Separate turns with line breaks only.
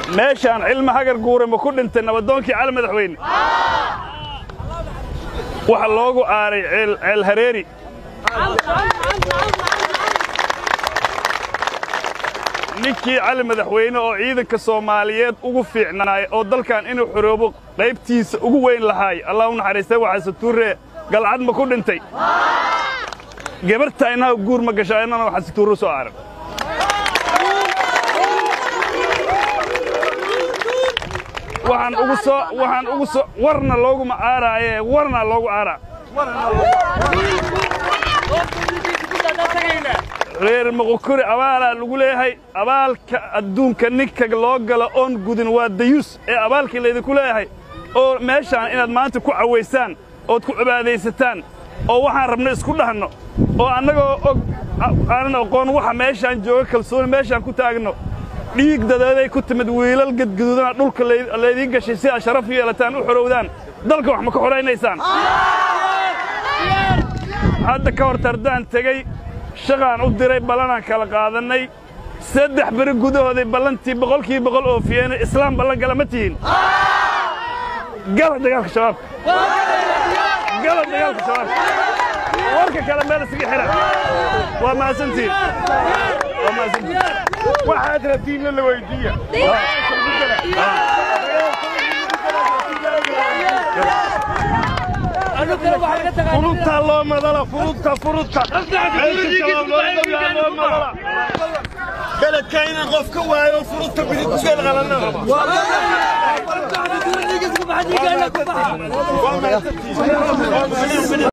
meeshaan cilmi hagar guure ma ku dhintay nabadoonkii cali madaxweyne waxa loogu aaray ceel hareeri ninkii cali madaxweyne oo ciidanka Soomaaliyeed ugu fiicnaay oo dalkan inuu xoroobo qaybtiisa ugu weyn lahaay Allah u naxariistay waxa Tuure galcad ma ku dhintay gabartayna guur ma gashaayna waxa Tuure soo aaray waxaan ugu soo warna loogu ma aaraaye warna loogu aaraa reer maqokore abaala lagu leeyahay abaalka adduunka ninka loo galo oon gudin waa dayus ee abaalkii leedinku leeyahay oo meeshaan inaad maanta ku caweysaan ood ku cibaadaysataan oo waxaan rabno isku dhahno oo annagoo aanan aqoon waxa meeshaan jooga kalsooni meeshaan ku taagno dhiig dadeeday ku timid wiilal gadgududana dhulka leedin gashay si ay sharaf yeelataan u xorowdaan dalka wax ma ka xoreynaysaan hadda ka hor tardaan tagay shaqaan u diray balanaan kala qaadanay 3 bari gudahooday balantii 100% oo fiyeena islaam balan gala ma tihiin gala dagaalka shabaab warka kala meel iska xira waa maasantiin waxaad rabtiin la weydiiya فروتا الله مدلا فروتا بلد كاينة قف كواي وفروتا بدي تسويل غلنا